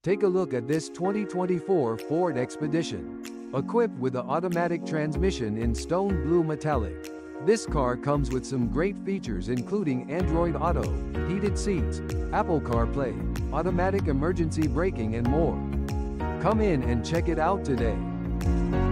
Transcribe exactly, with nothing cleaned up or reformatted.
Take a look at this twenty twenty-four Ford Expedition. Equipped with an automatic transmission in stone blue metallic, this car comes with some great features including Android Auto, heated seats, Apple CarPlay, automatic emergency braking and more. Come in and check it out today.